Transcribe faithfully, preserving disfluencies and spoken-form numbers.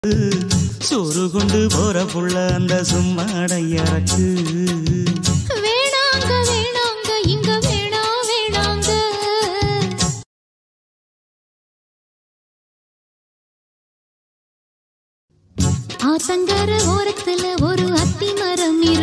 சோறு கொண்டு போற புள்ள அந்த சும்மாடையறக்கு வேணாங்க வேணாங்க இங்க வேணா வேணாங்க. ஆத்தங்கர ஓரத்துல ஒரு அத்தி மரம் இருக்கு.